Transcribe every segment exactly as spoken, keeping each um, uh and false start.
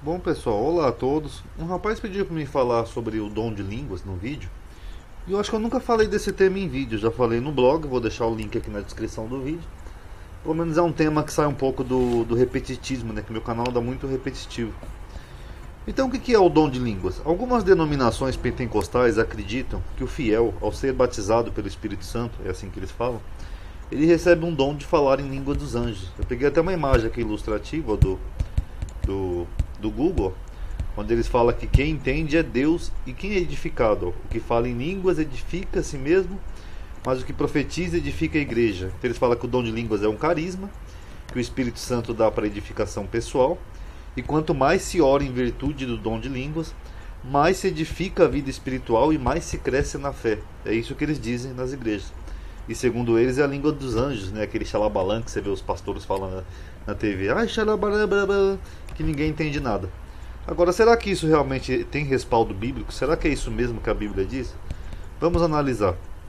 Bom pessoal, olá a todos. Um rapaz pediu para me falar sobre o dom de línguas no vídeo. E eu acho que eu nunca falei desse tema em vídeo, já falei no blog, vou deixar o link aqui na descrição do vídeo. Pelo menos é um tema que sai um pouco do, do repetitismo, né? Que meu canal dá muito repetitivo. Então o que é o dom de línguas? Algumas denominações pentecostais acreditam que o fiel, ao ser batizado pelo Espírito Santo, é assim que eles falam, ele recebe um dom de falar em língua dos anjos. Eu peguei até uma imagem aqui ilustrativa do, do, do Google, onde eles falam que quem entende é Deus e quem é edificado. O que fala em línguas edifica a si mesmo, mas o que profetiza edifica a igreja. Então eles falam que o dom de línguas é um carisma, que o Espírito Santo dá para edificação pessoal, e quanto mais se ora em virtude do dom de línguas, mais se edifica a vida espiritual e mais se cresce na fé. É isso que eles dizem nas igrejas. E segundo eles é a língua dos anjos, né? Aquele xalabalã que você vê os pastores falando na, na T V. Ai, xalabalã, que ninguém entende nada. Agora, será que isso realmente tem respaldo bíblico? Será que é isso mesmo que a Bíblia diz? Vamos analisar.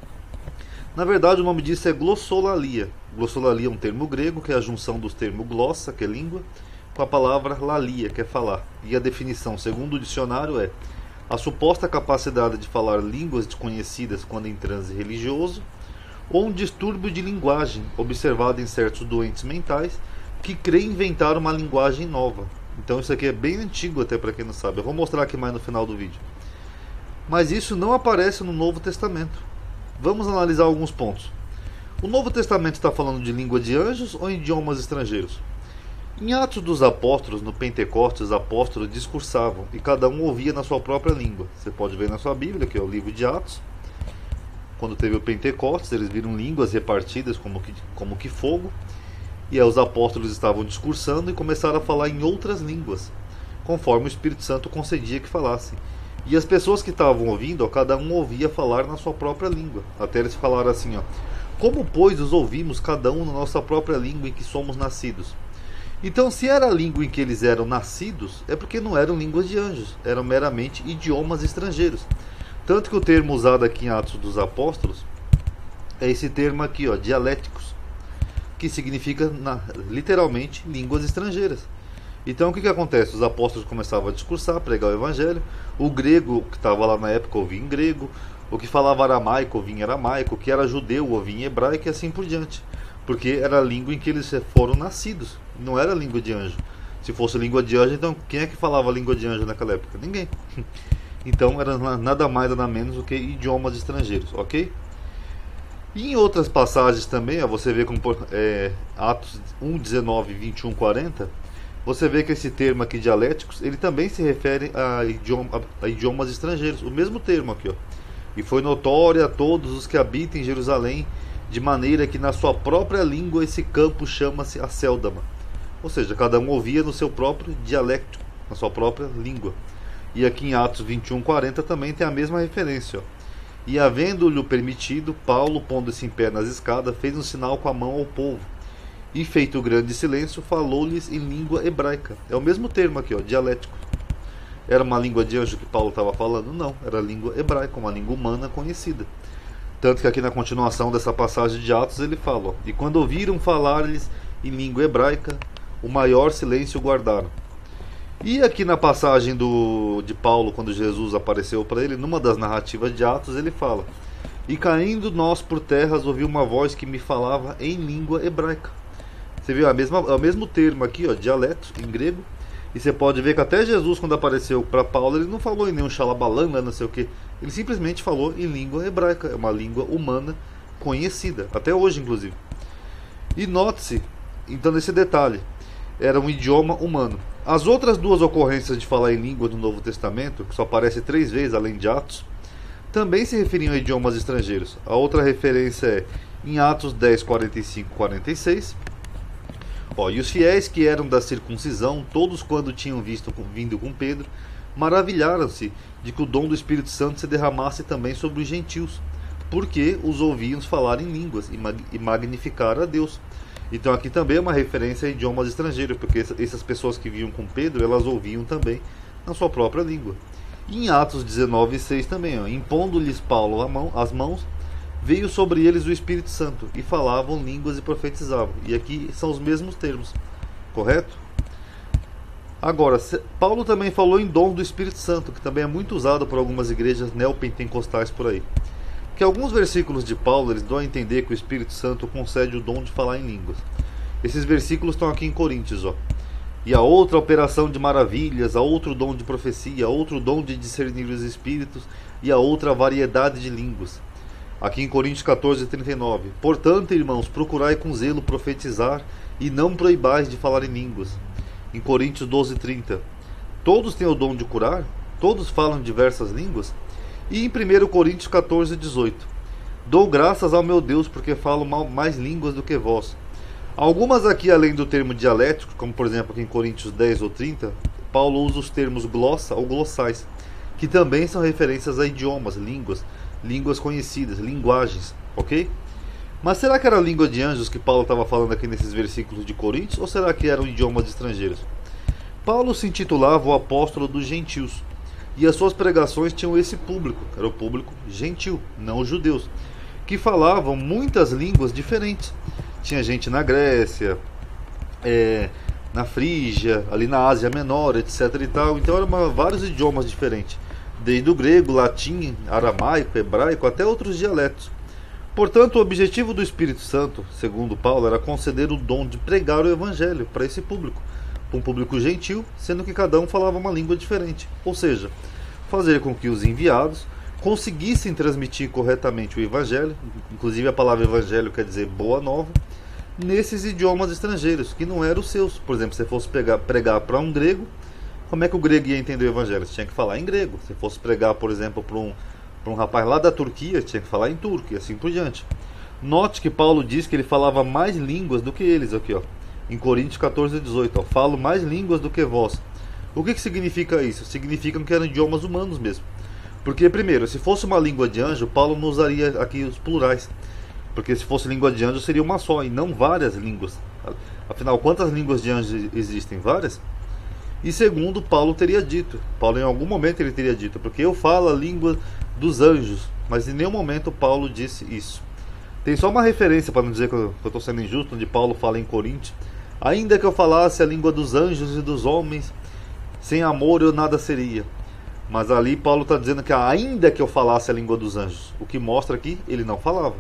Na verdade, o nome disso é glossolalia. Glossolalia é um termo grego, que é a junção dos termos glossa, que é língua, com a palavra lalia, que é falar. E a definição, segundo o dicionário, é a suposta capacidade de falar línguas desconhecidas quando em transe religioso, ou um distúrbio de linguagem observado em certos doentes mentais que creem inventar uma linguagem nova. Então isso aqui é bem antigo, até para quem não sabe. Eu vou mostrar aqui mais no final do vídeo. Mas isso não aparece no Novo Testamento. Vamos analisar alguns pontos. O Novo Testamento está falando de língua de anjos ou idiomas estrangeiros? Em Atos dos Apóstolos, no Pentecostes, os apóstolos discursavam e cada um ouvia na sua própria língua. Você pode ver na sua Bíblia, que é o livro de Atos. Quando teve o Pentecostes, eles viram línguas repartidas como que, como que fogo. E aí os apóstolos estavam discursando e começaram a falar em outras línguas, conforme o Espírito Santo concedia que falassem. E as pessoas que estavam ouvindo, ó, cada um ouvia falar na sua própria língua. Até eles falaram assim, ó: como pois os ouvimos cada um na nossa própria língua em que somos nascidos? Então, se era a língua em que eles eram nascidos, é porque não eram línguas de anjos, eram meramente idiomas estrangeiros. Tanto que o termo usado aqui em Atos dos Apóstolos é esse termo aqui, ó, dialéticos, que significa na, literalmente línguas estrangeiras. Então o que, que acontece? Os apóstolos começavam a discursar, a pregar o evangelho. O grego que estava lá na época ouvia em grego, o que falava aramaico ouvia em aramaico, o que era judeu ouvia em hebraico e assim por diante, porque era a língua em que eles foram nascidos, não era a língua de anjo. Se fosse língua de anjo, então quem é que falava a língua de anjo naquela época? Ninguém. Então era nada mais nada menos do que idiomas estrangeiros, ok? E em outras passagens também, ó, você vê como é, Atos um, dezenove, vinte e um, quarenta, você vê que esse termo aqui, dialéticos, ele também se refere a, idioma, a idiomas estrangeiros, o mesmo termo aqui, ó. E foi notório a todos os que habitam em Jerusalém, de maneira que na sua própria língua esse campo chama-se Acéldama. Ou seja, cada um ouvia no seu próprio dialecto, na sua própria língua. E aqui em Atos vinte e um, quarenta também tem a mesma referência, ó. E havendo-lhe permitido, Paulo, pondo-se em pé nas escadas, fez um sinal com a mão ao povo. E feito o grande silêncio, falou-lhes em língua hebraica. É o mesmo termo aqui, ó, dialético. Era uma língua de anjo que Paulo estava falando? Não, era língua hebraica, uma língua humana conhecida. Tanto que aqui na continuação dessa passagem de Atos ele fala, ó: e quando ouviram falar-lhes em língua hebraica, o maior silêncio guardaram. E aqui na passagem do, de Paulo, quando Jesus apareceu para ele, numa das narrativas de Atos, ele fala: e caindo nós por terras, ouvi uma voz que me falava em língua hebraica. Você viu a mesma, o mesmo termo aqui, ó, dialeto, em grego. E você pode ver que até Jesus, quando apareceu para Paulo, ele não falou em nenhum xalabalã, não sei o que. Ele simplesmente falou em língua hebraica, é uma língua humana conhecida, até hoje inclusive. E note-se, então, nesse detalhe, era um idioma humano. As outras duas ocorrências de falar em língua do Novo Testamento, que só aparece três vezes além de Atos, também se referiam a idiomas estrangeiros. A outra referência é em Atos dez, quarenta e cinco e quarenta e seis. Ó, e os fiéis que eram da circuncisão, todos quando tinham visto vindo com Pedro, maravilharam-se de que o dom do Espírito Santo se derramasse também sobre os gentios, porque os ouviam falar em línguas e magnificar a Deus. Então aqui também é uma referência a idiomas estrangeiros, porque essas pessoas que vinham com Pedro, elas ouviam também na sua própria língua. E em Atos dezenove, seis também, ó, impondo-lhes Paulo a mão, as mãos, veio sobre eles o Espírito Santo, e falavam línguas e profetizavam. E aqui são os mesmos termos, correto? Agora, Paulo também falou em dom do Espírito Santo, que também é muito usado por algumas igrejas neopentecostais por aí. Que alguns versículos de Paulo eles dão a entender que o Espírito Santo concede o dom de falar em línguas. Esses versículos estão aqui em Coríntios, ó. E a outra operação de maravilhas, a outro dom de profecia, a outro dom de discernir os espíritos e a outra variedade de línguas. Aqui em Coríntios catorze, trinta e nove. Portanto, irmãos, procurai com zelo profetizar e não proibais de falar em línguas. Em Coríntios doze, trinta. Todos têm o dom de curar? Todos falam diversas línguas? E em primeiro Coríntios catorze, dezoito. Dou graças ao meu Deus porque falo mais línguas do que vós. Algumas aqui, além do termo dialético, como por exemplo aqui em Coríntios dez ou trinta, Paulo usa os termos glossa ou glossais, que também são referências a idiomas, línguas, línguas conhecidas, linguagens, ok? Mas será que era a língua de anjos que Paulo estava falando aqui nesses versículos de Coríntios, ou será que eram idiomas estrangeiros? Paulo se intitulava o apóstolo dos gentios, e as suas pregações tinham esse público, era o público gentil, não os judeus, que falavam muitas línguas diferentes. Tinha gente na Grécia, é, na Frígia, ali na Ásia Menor, etc e tal. Então eram vários idiomas diferentes, desde o grego, latim, aramaico, hebraico, até outros dialetos. Portanto, o objetivo do Espírito Santo, segundo Paulo, era conceder o dom de pregar o Evangelho para esse público, para um público gentil, sendo que cada um falava uma língua diferente. Ou seja, fazer com que os enviados conseguissem transmitir corretamente o Evangelho, inclusive a palavra Evangelho quer dizer boa nova, nesses idiomas estrangeiros, que não eram os seus. Por exemplo, se você fosse pegar, pregar para um grego, como é que o grego ia entender o Evangelho? Você tinha que falar em grego. Se fosse pregar, por exemplo, para um, para um rapaz lá da Turquia, tinha que falar em turco e assim por diante. Note que Paulo diz que ele falava mais línguas do que eles aqui, ó. Em Coríntios catorze, dezoito, ó, falo mais línguas do que vós. O que, que significa isso? Significa que eram idiomas humanos mesmo. Porque, primeiro, se fosse uma língua de anjo, Paulo não usaria aqui os plurais. Porque se fosse língua de anjo, seria uma só, e não várias línguas. Afinal, quantas línguas de anjo existem? Várias? E segundo, Paulo teria dito. Paulo, em algum momento, ele teria dito. Porque eu falo a língua dos anjos. Mas em nenhum momento Paulo disse isso. Tem só uma referência, para não dizer que eu estou sendo injusto, onde Paulo fala em Coríntios. Ainda que eu falasse a língua dos anjos e dos homens, sem amor eu nada seria. Mas ali Paulo está dizendo que ainda que eu falasse a língua dos anjos, o que mostra que ele não falava.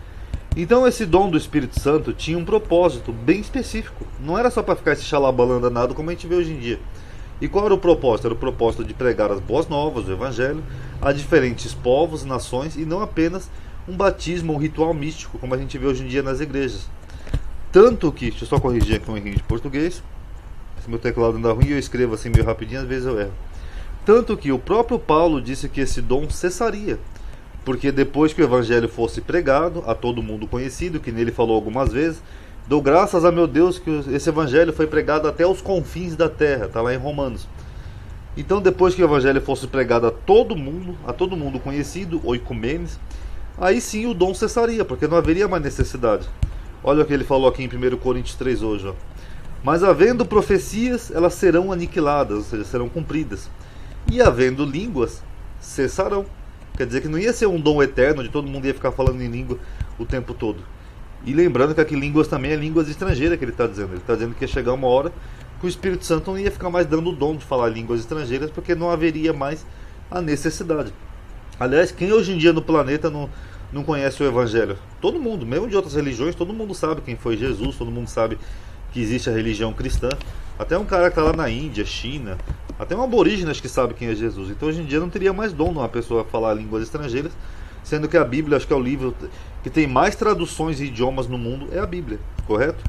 Então esse dom do Espírito Santo tinha um propósito bem específico. Não era só para ficar esse xalabalando danado como a gente vê hoje em dia. E qual era o propósito? Era o propósito de pregar as boas novas, o Evangelho, a diferentes povos, nações, e não apenas um batismo, um ritual místico, como a gente vê hoje em dia nas igrejas. Tanto que, deixa eu só corrigir aqui um errinho de português, se meu teclado anda ruim eu escrevo assim meio rapidinho, às vezes eu erro. Tanto que o próprio Paulo disse que esse dom cessaria, porque depois que o Evangelho fosse pregado, a todo mundo conhecido, que nele falou algumas vezes, dou graças a meu Deus que esse Evangelho foi pregado até os confins da terra, está lá em Romanos. Então depois que o Evangelho fosse pregado a todo mundo, a todo mundo conhecido, oikumenes, aí sim o dom cessaria, porque não haveria mais necessidade. Olha o que ele falou aqui em primeiro Coríntios três hoje, ó. Mas havendo profecias, elas serão aniquiladas, ou seja, serão cumpridas. E havendo línguas, cessarão. Quer dizer que não ia ser um dom eterno, de todo mundo ia ficar falando em língua o tempo todo. E lembrando que aqui línguas também é línguas estrangeiras que ele está dizendo. Ele está dizendo que ia chegar uma hora que o Espírito Santo não ia ficar mais dando o dom de falar línguas estrangeiras, porque não haveria mais a necessidade. Aliás, quem hoje em dia no planeta não, não conhece o Evangelho? Todo mundo, mesmo de outras religiões, todo mundo sabe quem foi Jesus, todo mundo sabe que existe a religião cristã. Até um cara que está lá na Índia, China, até um aborígene que sabe quem é Jesus. Então hoje em dia não teria mais dom de uma pessoa falar línguas estrangeiras, sendo que a Bíblia, acho que é o livro que tem mais traduções e idiomas no mundo, é a Bíblia, correto?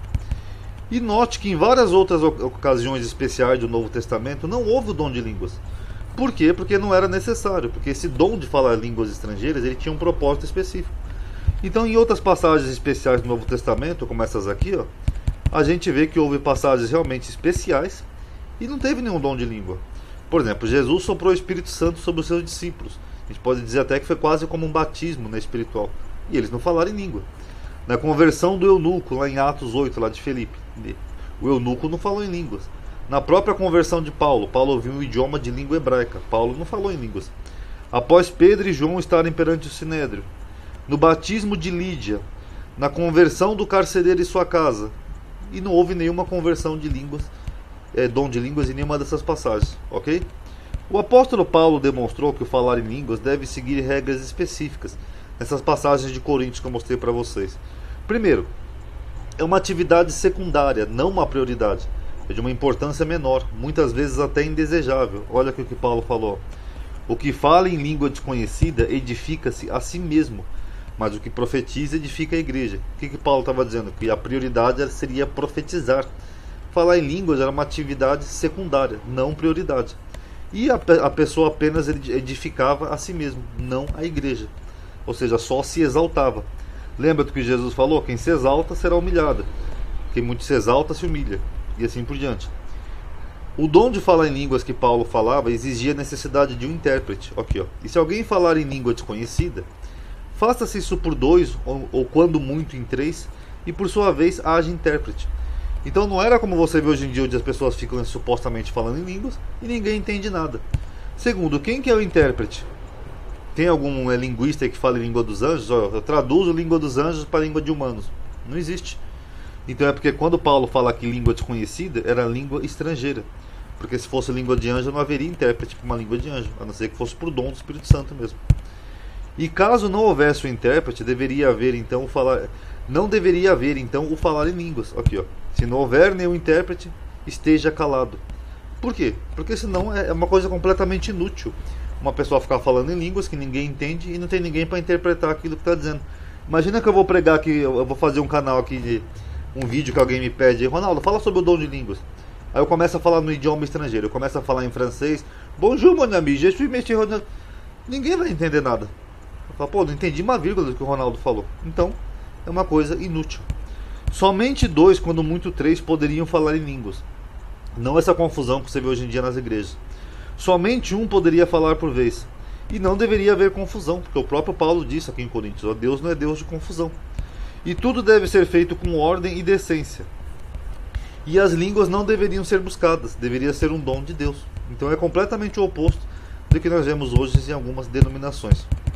E note que em várias outras ocasiões especiais do Novo Testamento não houve o dom de línguas. Por quê? Porque não era necessário, porque esse dom de falar línguas estrangeiras ele tinha um propósito específico. Então em outras passagens especiais do Novo Testamento, como essas aqui, ó, a gente vê que houve passagens realmente especiais e não teve nenhum dom de língua. Por exemplo, Jesus soprou o Espírito Santo sobre os seus discípulos. A gente pode dizer até que foi quase como um batismo, né, espiritual. E eles não falaram em língua. Na conversão do eunuco, lá em Atos oito, lá de Filipe, o eunuco não falou em línguas. Na própria conversão de Paulo, Paulo ouviu um idioma de língua hebraica. Paulo não falou em línguas. Após Pedro e João estarem perante o Sinédrio, no batismo de Lídia, na conversão do carcereiro e sua casa, e não houve nenhuma conversão de línguas é, dom de línguas em nenhuma dessas passagens, ok? O apóstolo Paulo demonstrou que o falar em línguas deve seguir regras específicas nessas passagens de Coríntios que eu mostrei para vocês. Primeiro, é uma atividade secundária, não uma prioridade. É de uma importância menor, muitas vezes até indesejável. Olha aqui o que Paulo falou. O que fala em língua desconhecida edifica-se a si mesmo, mas o que profetiza edifica a igreja. O que, que Paulo estava dizendo? Que a prioridade seria profetizar. Falar em línguas era uma atividade secundária, não prioridade. E a, a pessoa apenas edificava a si mesmo, não a igreja. Ou seja, só se exaltava. Lembra do que Jesus falou? Quem se exalta será humilhado. Quem muito se exalta se humilha. E assim por diante. O dom de falar em línguas que Paulo falava exigia a necessidade de um intérprete. Aqui, ó. E se alguém falar em língua desconhecida, faça-se isso por dois, ou, ou quando muito em três, e por sua vez haja intérprete. Então não era como você vê hoje em dia, onde as pessoas ficam supostamente falando em línguas e ninguém entende nada. Segundo, quem que é o intérprete? Tem algum é, linguista que fala em língua dos anjos? Ó, eu traduzo língua dos anjos para língua de humanos. Não existe. Então é porque quando Paulo fala que língua desconhecida, era língua estrangeira. Porque se fosse língua de anjo, não haveria intérprete para uma língua de anjo, a não ser que fosse por dom do Espírito Santo mesmo. E caso não houvesse o intérprete, deveria haver então o falar, não deveria haver então o falar em línguas. Aqui, ó. Se não houver nenhum intérprete, esteja calado. Por quê? Porque senão é uma coisa completamente inútil. Uma pessoa ficar falando em línguas que ninguém entende e não tem ninguém para interpretar aquilo que está dizendo. Imagina que eu vou pregar aqui, eu vou fazer um canal aqui de um vídeo que alguém me pede, Ronaldo, fala sobre o dom de línguas. Aí eu começo a falar no idioma estrangeiro, eu começo a falar em francês, bonjour mon ami, je suis monsieur Ronaldo. Ninguém vai entender nada. Eu falo, pô, não entendi uma vírgula do que o Ronaldo falou. Então, é uma coisa inútil. Somente dois, quando muito três, poderiam falar em línguas. Não essa confusão que você vê hoje em dia nas igrejas. Somente um poderia falar por vez. E não deveria haver confusão, porque o próprio Paulo disse aqui em Coríntios, ó, Deus não é Deus de confusão. E tudo deve ser feito com ordem e decência. E as línguas não deveriam ser buscadas, deveria ser um dom de Deus. Então é completamente o oposto do que nós vemos hoje em algumas denominações.